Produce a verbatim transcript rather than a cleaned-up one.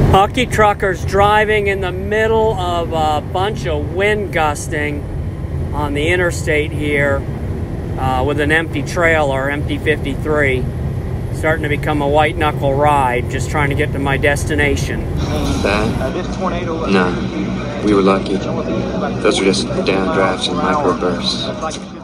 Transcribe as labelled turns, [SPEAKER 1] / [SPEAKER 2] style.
[SPEAKER 1] Hockey truckers driving in the middle of a bunch of wind gusting on the interstate here uh, with an empty trailer, empty fifty-three. Starting to become a white knuckle ride, just trying to get to my destination.
[SPEAKER 2] Bad? No. We were lucky. Those were just downdrafts and microbursts.